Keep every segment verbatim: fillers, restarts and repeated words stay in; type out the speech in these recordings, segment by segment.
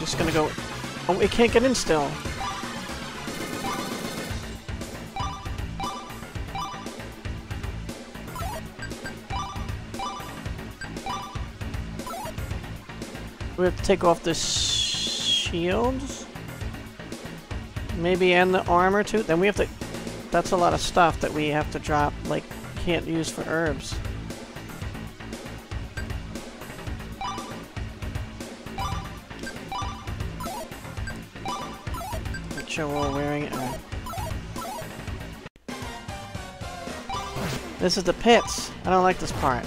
just gonna go... Oh, it can't get in still. We have to take off the shields? Maybe, and the armor too? Then we have to... That's a lot of stuff that we have to drop, like, can't use for herbs. Make sure we're wearing it. This is the pits. I don't like this part.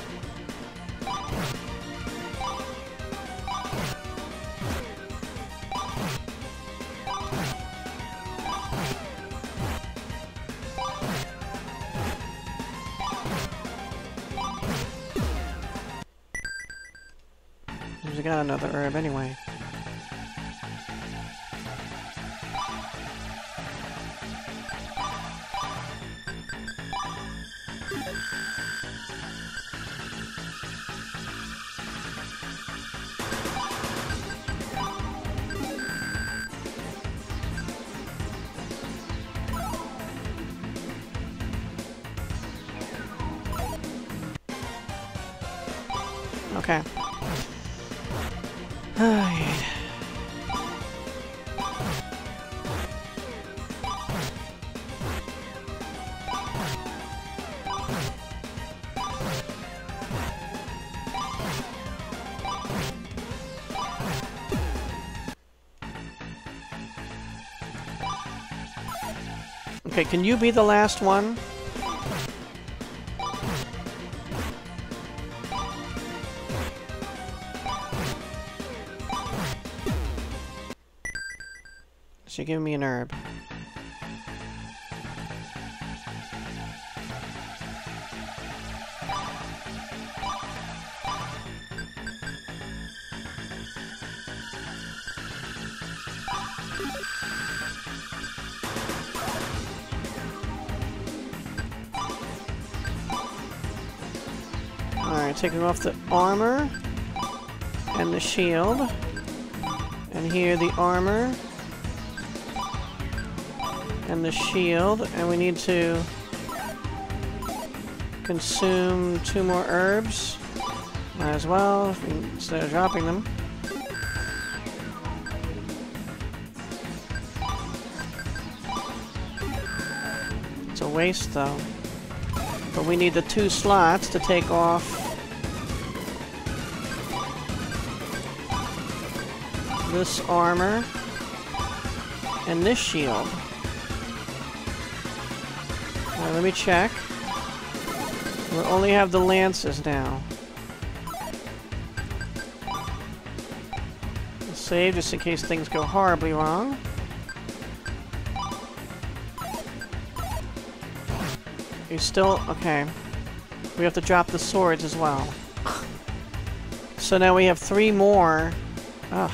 We got another herb anyway. Okay. Alright. Okay, can you be the last one? You're giving me an herb. Alright, taking off the armor and the shield. And here the armor and the shield, and we need to consume two more herbs. Might as well, instead of dropping them. It's a waste though. But we need the two slots to take off this armor and this shield. Alright, let me check. We'll only have the lances now. We'll save just in case things go horribly wrong. You're still... okay. We have to drop the swords as well. So now we have three more. Ugh.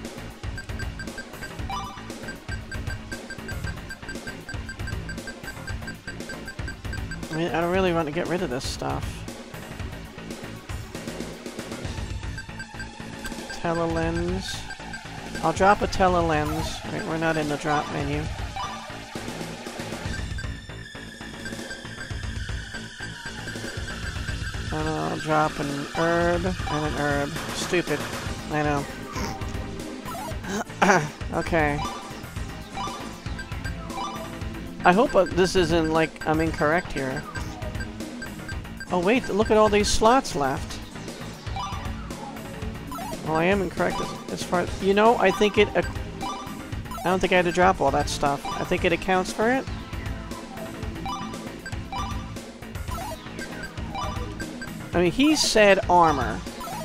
I mean, I don't really want to get rid of this stuff. Telelens. I'll drop a telelens. Wait, we're not in the drop menu. And I'll drop an herb and an herb. Stupid. I know. Okay. I hope uh, this isn't like I'm incorrect here. Oh wait, look at all these slots left. Well, I am incorrect as, as far as... You know, I think it... Uh, I don't think I had to drop all that stuff. I think it accounts for it. I mean, he said armor.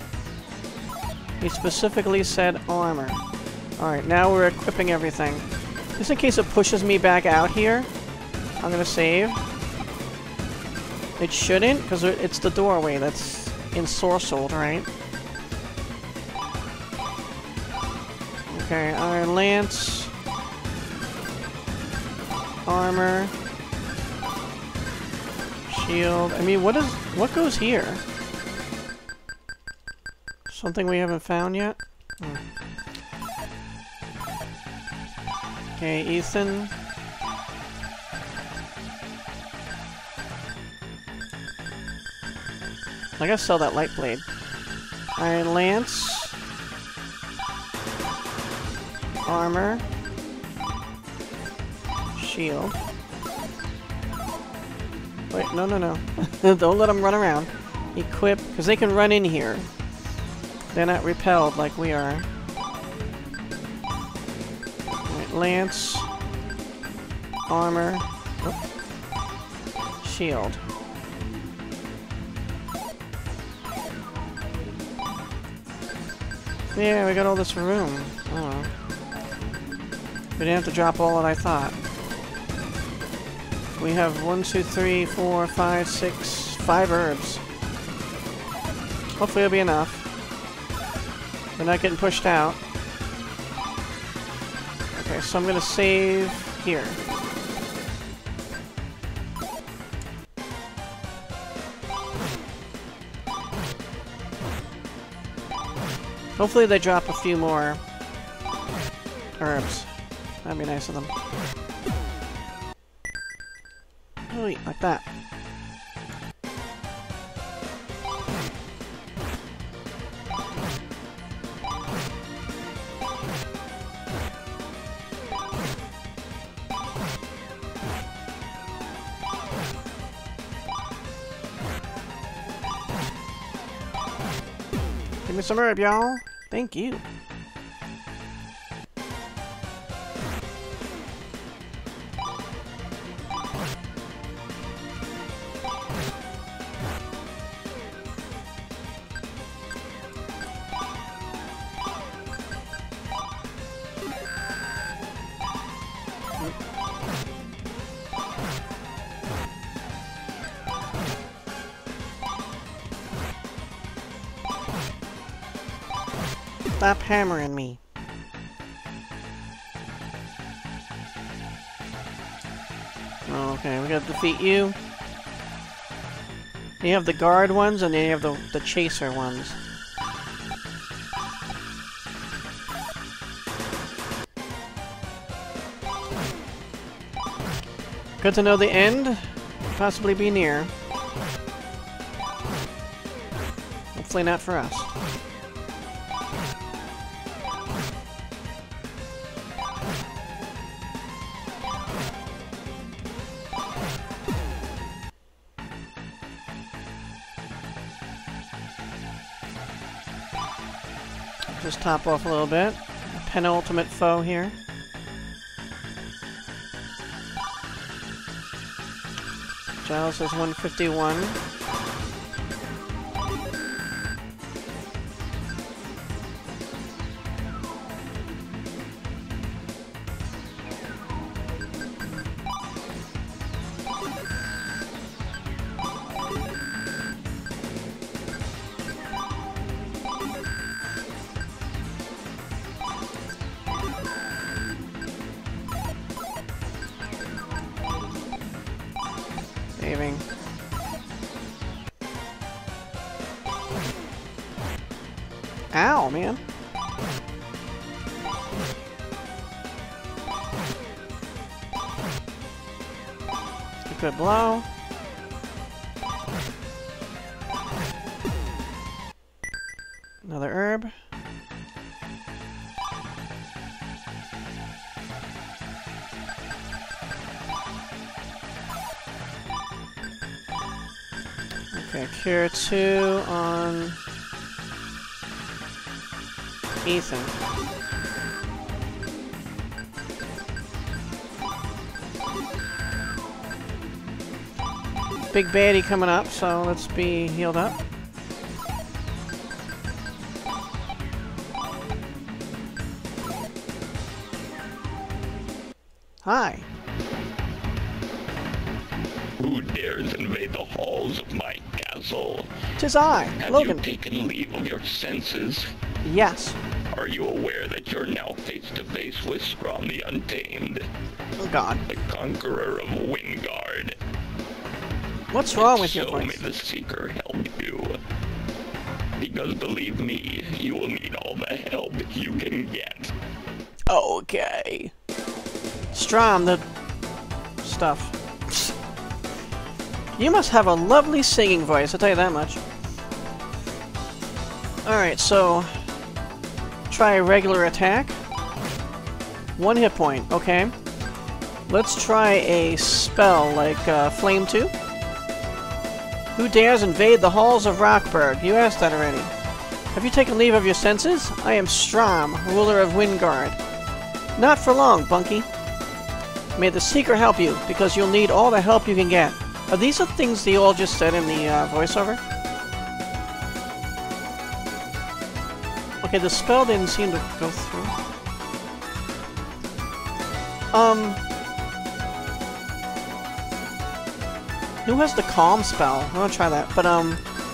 He specifically said armor. Alright, now we're equipping everything. Just in case it pushes me back out here, I'm gonna save. It shouldn't, because it's the doorway that's ensorcelled, right? Okay, Iron Lance. Armor. Shield. I mean, what is... what goes here? Something we haven't found yet? Hmm. Okay, Ethan. I gotta sell that light blade. Alright, Lance. Armor. Shield. Wait, no, no, no. Don't let them run around. Equip, because they can run in here. They're not repelled like we are. Alright, Lance. Armor. Oh. Shield. Yeah, we got all this room. Oh. We didn't have to drop all that I thought. We have one, two, three, four, five, six, five herbs. Hopefully it'll be enough. We're not getting pushed out. Okay, so I'm gonna save here. Hopefully they drop a few more herbs. That'd be nice of them. Oh, like that. Give me some herb, y'all. Thank you. Stop hammering me. Okay, we gotta defeat you. You have the guard ones, and then you have the, the chaser ones. Good to know the end could possibly be near. Hopefully not for us. Just top off a little bit. Penultimate foe here. Giles says one fifty-one. Saving. Ow, man. Good blow. Another herb. Okay, cure two on Ethan. Big baddie coming up, so let's be healed up. Hi. Who dares invade the halls of my castle? 'Tis I, Have Logan. you taken leave of your senses? Yes. Are you aware that you're now face to face with Strom the Untamed, Oh God. the conqueror of Wyndgard? What's wrong with your So may voice? the Seeker help you. Because believe me, you will need all the help you can get. Okay. Strom, the stuff. You must have a lovely singing voice, I'll tell you that much. Alright, so... try a regular attack. One hit point, okay. Let's try a spell like uh, Flame two. Who dares invade the halls of Rockburg? You asked that already. Have you taken leave of your senses? I am Strom, ruler of Wyndgard. Not for long, Bunky. May the Seeker help you, because you'll need all the help you can get. Are these the things they all just said in the uh, voiceover? Okay, the spell didn't seem to go through. Um... Who has the calm spell? I want to try that, but um...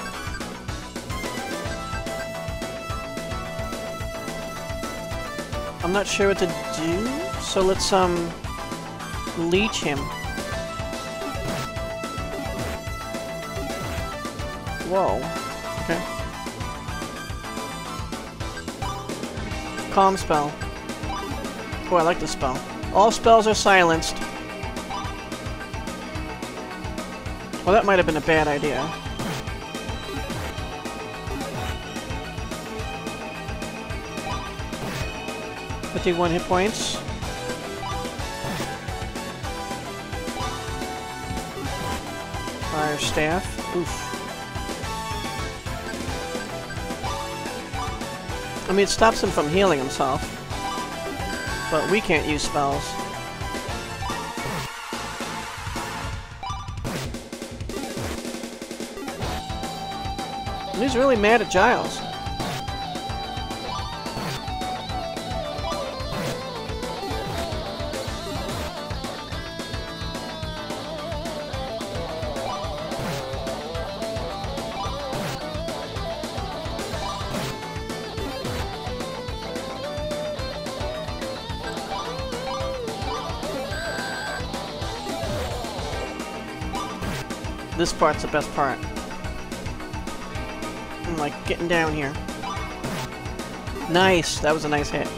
I'm not sure what to do, so let's um... leech him. Whoa. Okay. Calm spell. Oh, I like this spell. All spells are silenced. Well, that might have been a bad idea. fifty-one hit points. Fire staff. Oof. I mean, it stops him from healing himself. But we can't use spells. He's really mad at Giles. This part's the best part. I'm like getting down here. Nice! That was a nice hit.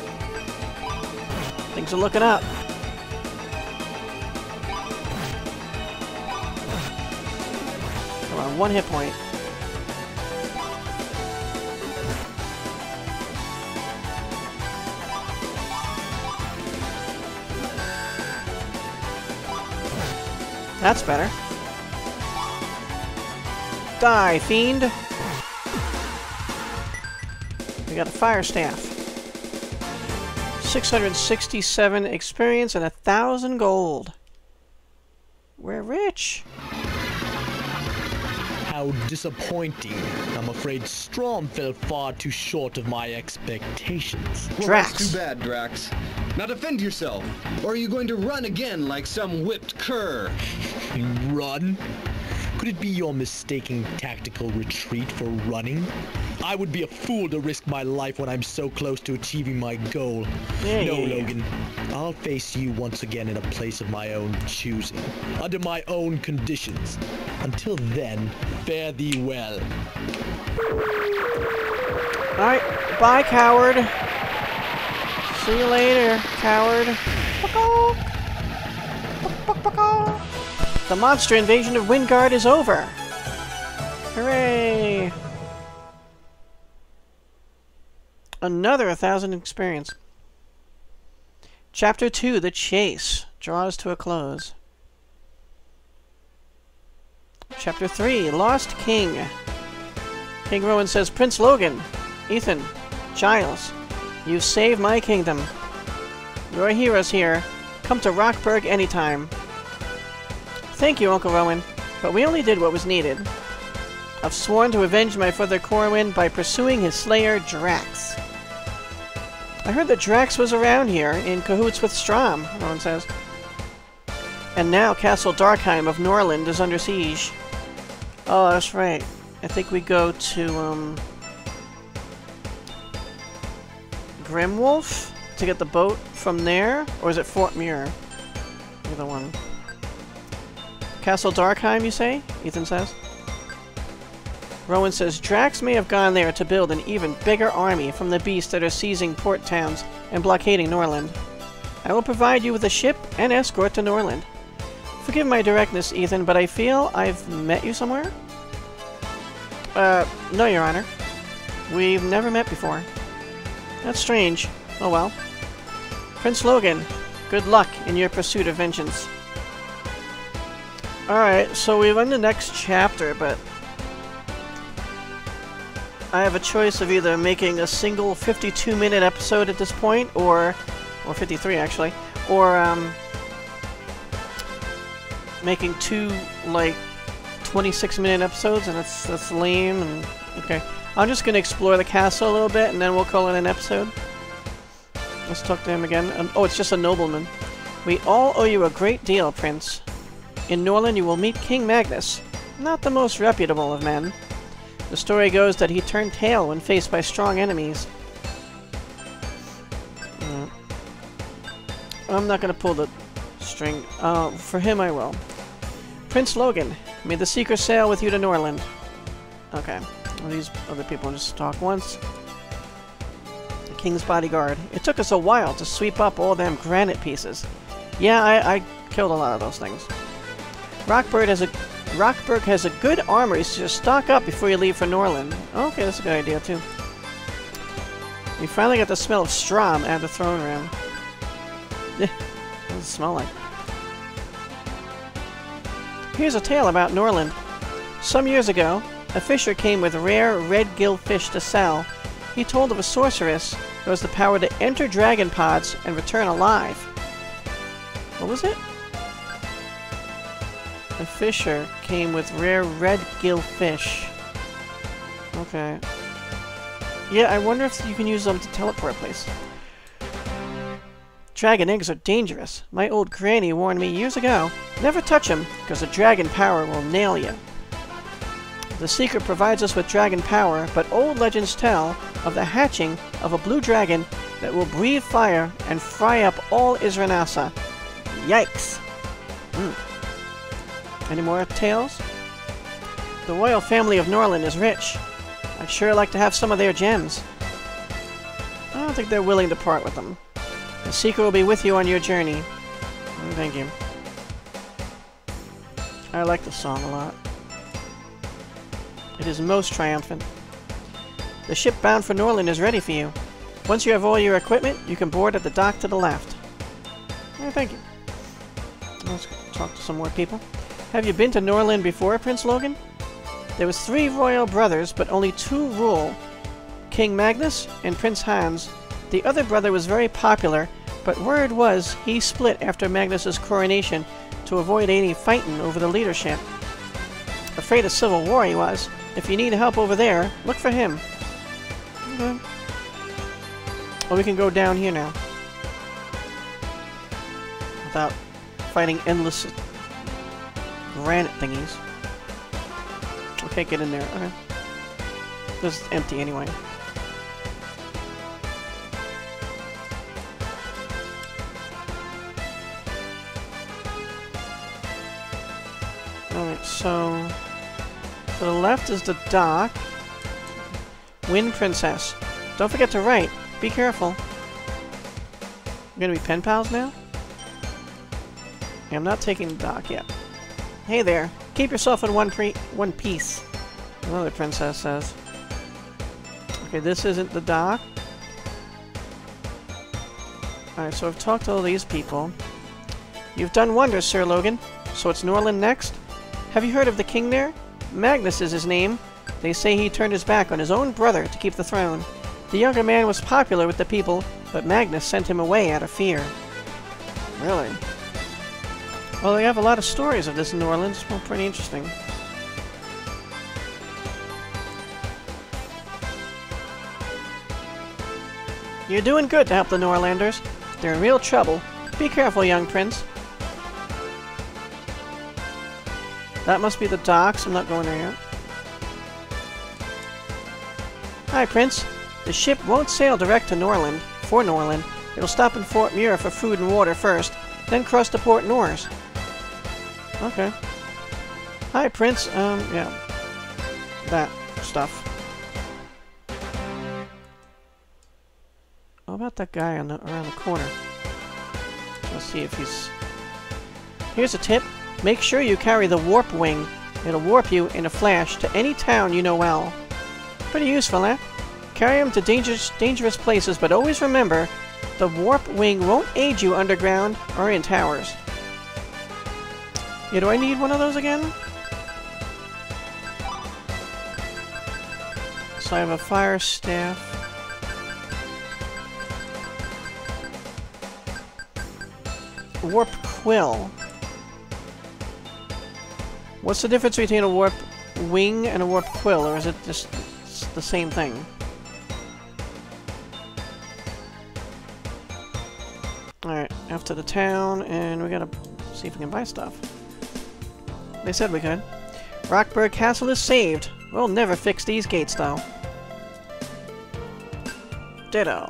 Things are looking up. Come on, one hit point. That's better. Die, fiend! We got a fire staff. six hundred sixty-seven experience and a thousand gold. We're rich. How disappointing. I'm afraid Strom fell far too short of my expectations. Well, Drax. that's too bad, Drax. Now defend yourself, or are you going to run again like some whipped cur? Run? Could it be you're mistaking tactical retreat for running? I would be a fool to risk my life when I'm so close to achieving my goal. Yeah, no, yeah, yeah. Logan. I'll face you once again in a place of my own choosing, under my own conditions. Until then, fare thee well. Alright, bye, coward. See you later, coward. The monster invasion of Wyndgard is over! Hooray! Another a thousand experience. Chapter two, The Chase, draws to a close. Chapter three, Lost King. King Rowan says, Prince Logan, Ethan, Giles, you've saved my kingdom. Your heroes here. Come to Rockburg anytime. Thank you, Uncle Rowan, but we only did what was needed. I've sworn to avenge my brother Corwin by pursuing his slayer, Drax. I heard that Drax was around here, in cahoots with Strom, Rowan says. And now Castle Darkheim of Norland is under siege. Oh, that's right. I think we go to, um... Grimwolf to get the boat from there? Or is it Fort Muir? Either one. Castle Darkheim, you say? Ethan says. Rowan says, Drax may have gone there to build an even bigger army from the beasts that are seizing port towns and blockading Norland. I will provide you with a ship and escort to Norland. Forgive my directness, Ethan, but I feel I've met you somewhere? Uh, no, Your Honor. We've never met before. That's strange. Oh well. Prince Logan, good luck in your pursuit of vengeance. Alright, so we're in the next chapter, but I have a choice of either making a single fifty-two minute episode at this point, or, or fifty-three actually, or um, making two, like, twenty-six minute episodes, and that's, that's lame, and okay. I'm just gonna explore the castle a little bit, and then we'll call it an episode. Let's talk to him again. Um, oh, it's just a nobleman. We all owe you a great deal, Prince. In Norland you will meet King Magnus, not the most reputable of men. The story goes that he turned tail when faced by strong enemies. Uh, I'm not gonna pull the string. Uh, for him I will. Prince Logan, may the Seeker sail with you to Norland. Okay. Well, these other people just talk once. The King's bodyguard. It took us a while to sweep up all them granite pieces. Yeah, I, I killed a lot of those things. Rockbird has a Rockburg has a good armory, so just stock up before you leave for Norland. Okay, that's a good idea too. We finally got the smell of Strom out of the throne room. Yeah, what does it smell like? Here's a tale about Norland. Some years ago, a fisher came with rare red-gill fish to sell. He told of a sorceress who has the power to enter dragon pods and return alive. What was it? A fisher came with rare red-gill fish. Okay. Yeah, I wonder if you can use them to teleport places. Dragon eggs are dangerous. My old granny warned me years ago. Never touch them, because the dragon power will nail you. The Seeker provides us with dragon power, but old legends tell of the hatching of a blue dragon that will breathe fire and fry up all Isrenasa. Yikes! Mm. Any more tales? The royal family of Norland is rich. I'd sure like to have some of their gems. I don't think they're willing to part with them. The Seeker will be with you on your journey. Oh, thank you. I like the song a lot. It is most triumphant. The ship bound for Norland is ready for you. Once you have all your equipment, you can board at the dock to the left. Oh, thank you. Let's talk to some more people. Have you been to Norland before, Prince Logan? There was three royal brothers, but only two rule. King Magnus and Prince Hans. The other brother was very popular, but word was he split after Magnus's coronation to avoid any fighting over the leadership. Afraid of civil war he was. If you need help over there, look for him. Okay. Well, we can go down here now. Without fighting endless granite thingies. We can't get in there. Okay. This is empty anyway. Alright, so to the left is the dock. Wind Princess. Don't forget to write. Be careful. We're gonna be pen pals now? Yeah, I'm not taking the dock yet. Hey there. Keep yourself in one pre one piece. Another princess says. Okay, this isn't the dock. Alright, so I've talked to all these people. You've done wonders, Sir Logan. So it's Norland next? Have you heard of the king there? Magnus is his name. They say he turned his back on his own brother to keep the throne. The younger man was popular with the people, but Magnus sent him away out of fear. Really? Well, they have a lot of stories of this in New Orleans. Well, pretty interesting. You're doing good to help the Norlanders. They're in real trouble. Be careful, young prince. That must be the docks. I'm not going there yet. Hi, Prince. The ship won't sail direct to Norland, for Norland. It'll stop in Fort Muir for food and water first, then cross to Port Nors. Okay. Hi, Prince. Um, yeah. That stuff. How about that guy on the, around the corner? Let's see if he's... Here's a tip. Make sure you carry the warp wing. It'll warp you in a flash to any town you know well. Pretty useful, eh? Carry them to dangerous, dangerous places, but always remember, the warp wing won't aid you underground or in towers. Yeah, do I need one of those again? So I have a fire staff. Warp quill. What's the difference between a warp wing and a warp quill, or is it just the same thing? Alright, after the town, and we gotta see if we can buy stuff. They said we could. Rockburg Castle is saved. We'll never fix these gates, though. Ditto.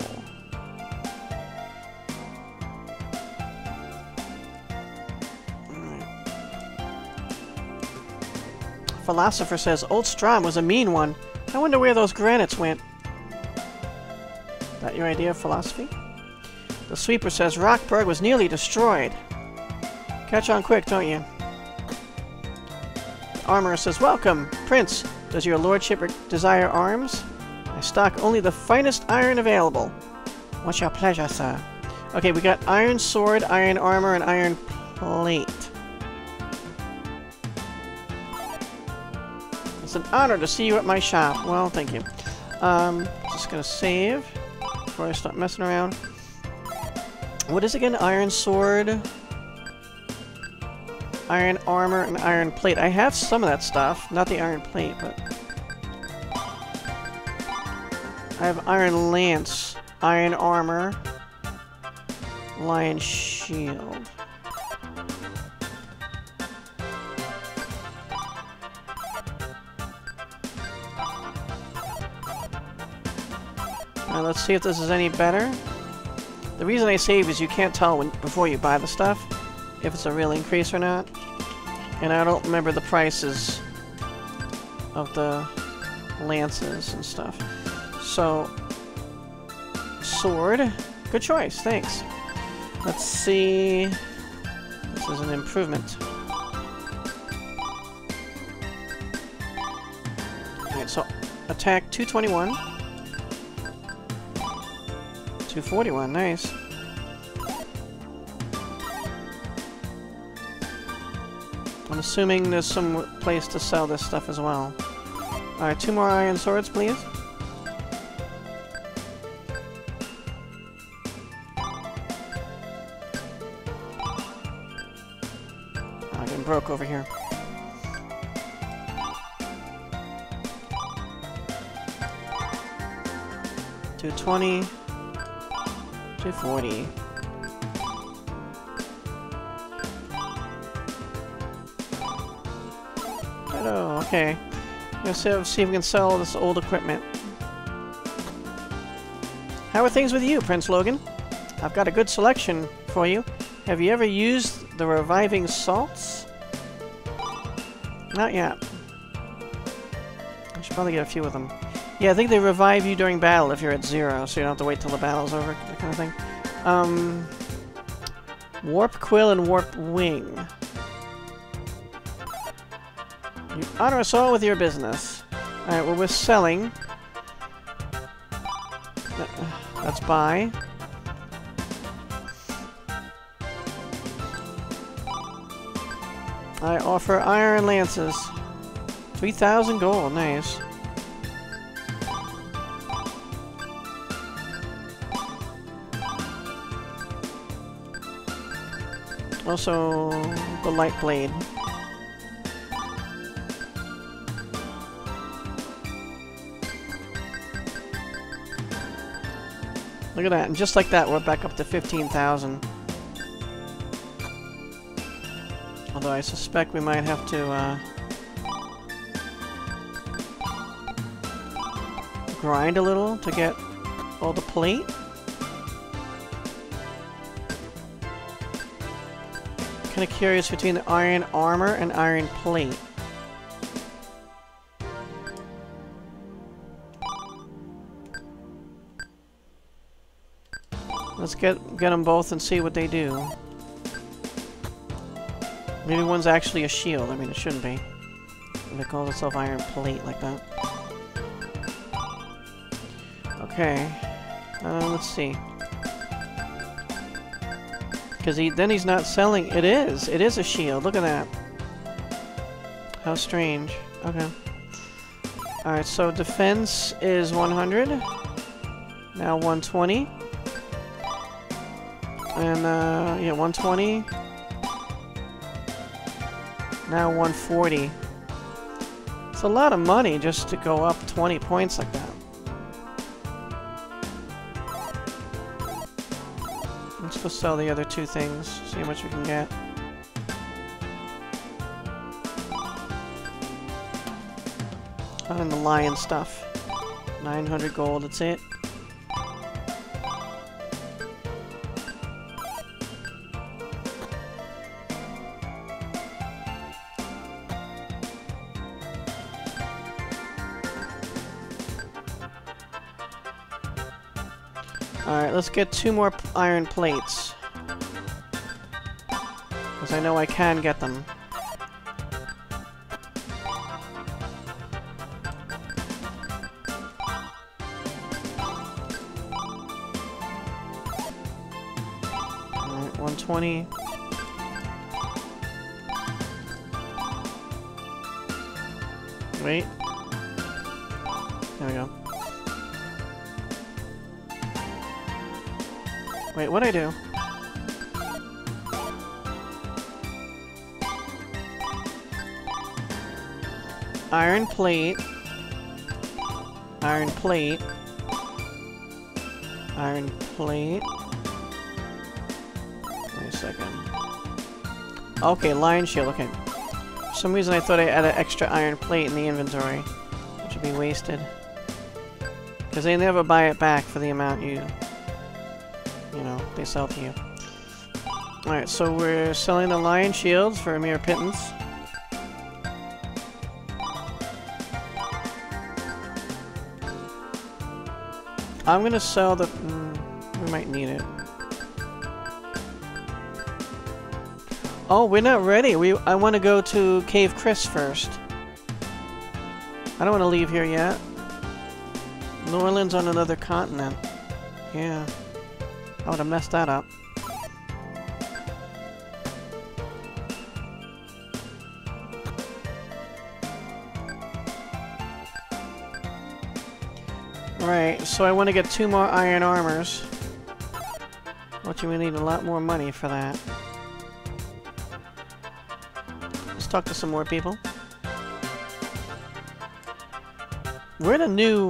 Philosopher says Old Strom was a mean one. I wonder where those granites went. That your idea of philosophy? The Sweeper says Rockburg was nearly destroyed. Catch on quick, don't you? The Armorer says, welcome, Prince. Does your lordship desire arms? I stock only the finest iron available. What's your pleasure, sir? Okay, we got iron sword, iron armor, and iron plate. It's an honor to see you at my shop. Well, thank you. Um, just gonna save before I start messing around. What is again? Iron sword, iron armor, and iron plate. I have some of that stuff. Not the iron plate, but... I have iron lance, iron armor, lion shield. Now let's see if this is any better. The reason I save is you can't tell when before you buy the stuff if it's a real increase or not. And I don't remember the prices of the lances and stuff. So, sword. Good choice, thanks. Let's see. This is an improvement. Alright, so attack two twenty-one. two forty-one, nice. I'm assuming there's some place to sell this stuff as well. Alright, two more iron swords, please. I'm getting broke over here. two twenty. two forty. Oh, okay. Let's see if we can sell this old equipment. How are things with you, Prince Logan? I've got a good selection for you. Have you ever used the reviving salts? Not yet. I should probably get a few of them. Yeah, I think they revive you during battle if you're at zero, so you don't have to wait till the battle's over, that kind of thing. Um, warp quill and warp wing. You honor us all with your business. Alright, well, we're selling. That's buy. I offer iron lances. three thousand gold, nice. Also, the light blade. Look at that, and just like that, we're back up to fifteen thousand. Although I suspect we might have to, uh... grind a little to get all the plate. Kind of curious between the iron armor and iron plate. Let's get get them both and see what they do. Maybe one's actually a shield. I mean, it shouldn't be. If it calls itself iron plate like that. Okay. Uh, let's see. Because he, then he's not selling... It is! It is a shield. Look at that. How strange. Okay. Alright, so defense is one hundred. Now one twenty. And, uh, yeah, one twenty. Now one forty. It's a lot of money just to go up twenty points like that. Let's go sell the other two things, see how much we can get. Oh, and the lion stuff. nine hundred gold, that's it. Alright, let's get two more p iron plates. Because I know I can get them. Alright, one twenty. Wait. There we go. Wait, what'd I do? Iron plate. Iron plate. Iron plate. Wait a second. Okay, lion shield, okay. For some reason I thought I had an extra iron plate in the inventory, which would be wasted. Because they never buy it back for the amount you... you know, they sell to you. Alright, so we're selling the lion shields for a mere pittance. I'm gonna sell the... Mm, we might need it. Oh, we're not ready. We I want to go to Cave Chris first. I don't want to leave here yet. New Orleans on another continent. Yeah. I would have messed that up. Right, so I want to get two more iron armors. Which we need a lot more money for that. Let's talk to some more people. We're in a new...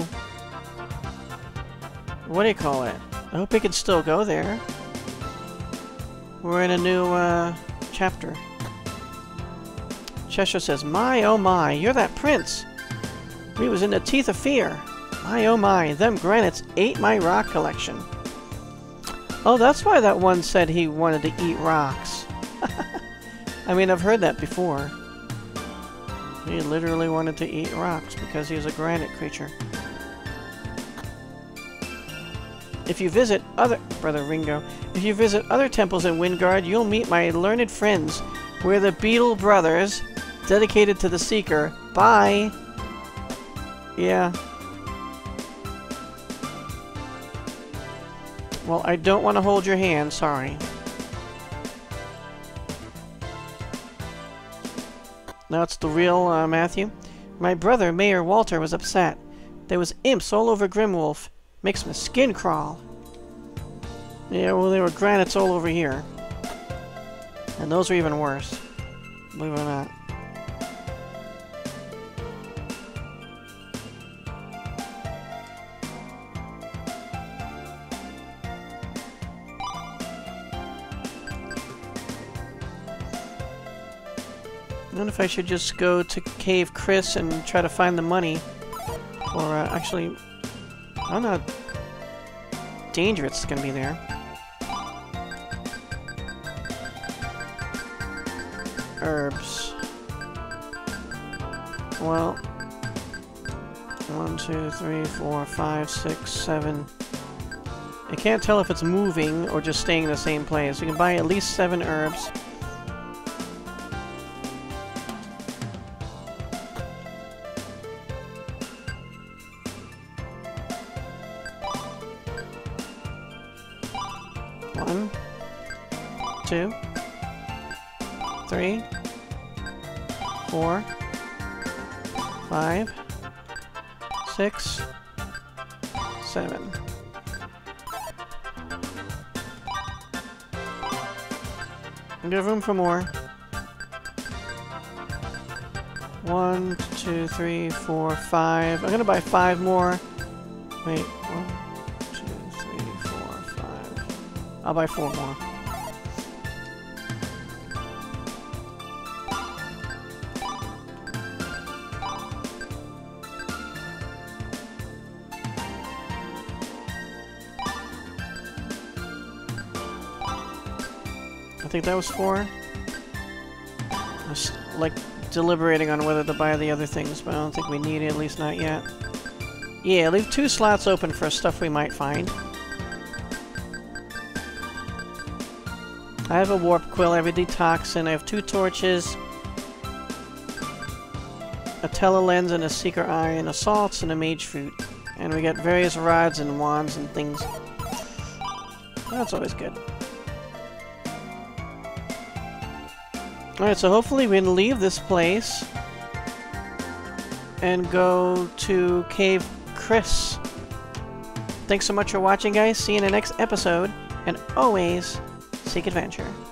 what do you call it? I hope we can still go there. We're in a new, uh, chapter. Cheshire says, my oh my, you're that prince! We was in the teeth of fear. My oh my, them granites ate my rock collection. Oh, that's why that one said he wanted to eat rocks. I mean, I've heard that before. He literally wanted to eat rocks because he was a granite creature. If you visit other... Brother Ringo. If you visit other temples in Wyndgard, you'll meet my learned friends. We're the Beetle Brothers, dedicated to the Seeker. Bye! Yeah. Well, I don't want to hold your hand, sorry. Now it's the real uh, Matthew. My brother, Mayor Walter, was upset. There was imps all over Grimwolf. Makes my skin crawl. Yeah, well, there were granites all over here. And those are even worse. Believe it or not. I wonder if I should just go to Cave Chris and try to find the money. Or, uh, actually... I don't know how dangerous it's gonna be there. Herbs. Well... One, two, three, four, five, six, seven... I can't tell if it's moving or just staying in the same place. You can buy at least seven herbs. two, three, four, five, six, seven. We have room for more. One, two, three, four, five. I'm gonna buy five more. Wait, one, two, three, four, five. I'll buy four more. I think that was four. I was, like, deliberating on whether to buy the other things, but I don't think we need it, at least not yet. Yeah, leave two slots open for stuff we might find. I have a warp quill, I have a detoxin, I have two torches, a telelens and a seeker eye, and a salts and a mage fruit. And we get various rods and wands and things. That's always good. Alright, so hopefully we can leave this place and go to Cave Chris. Thanks so much for watching, guys. See you in the next episode, and always seek adventure.